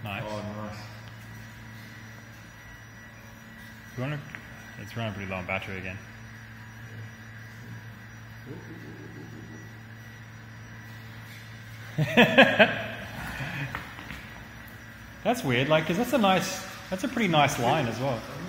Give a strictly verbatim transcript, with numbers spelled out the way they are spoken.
Nice. Oh, nice. You want to, it's running pretty low on battery again. That's weird, like, because that's a nice, that's a pretty nice line as well.